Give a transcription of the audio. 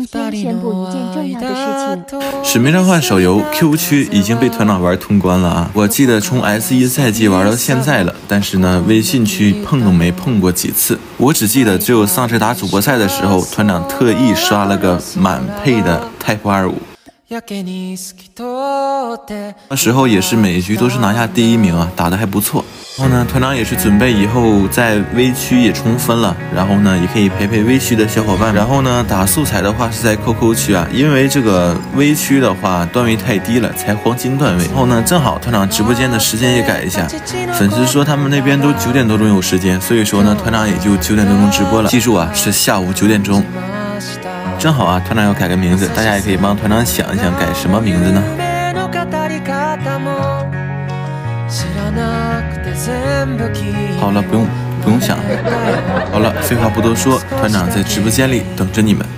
天宣布一件重要的事情： 使命召唤手游 Q 区已经被团长玩通关了啊！我记得从 S1赛季玩到现在了，但是呢，微信区碰都没碰过几次。我只记得只有上次打主播赛的时候，团长特意刷了个满配的 Type 25。那时候也是每一局都是拿下第1名啊，打得还不错。然后呢，团长也是准备以后在微区也冲分了，然后呢也可以陪陪微区的小伙伴。然后呢，打素材的话是在 QQ 区啊，因为这个微区的话段位太低了，才黄金段位。然后呢，正好团长直播间的时间也改一下，粉丝说他们那边都9点多钟有时间，所以说呢，团长也就9点多钟直播了。记住啊，是下午9点钟。正好啊，团长要改个名字，大家也可以帮团长想一想改什么名字呢？好了，不用想。好了，废话不多说，团长在直播间里等着你们。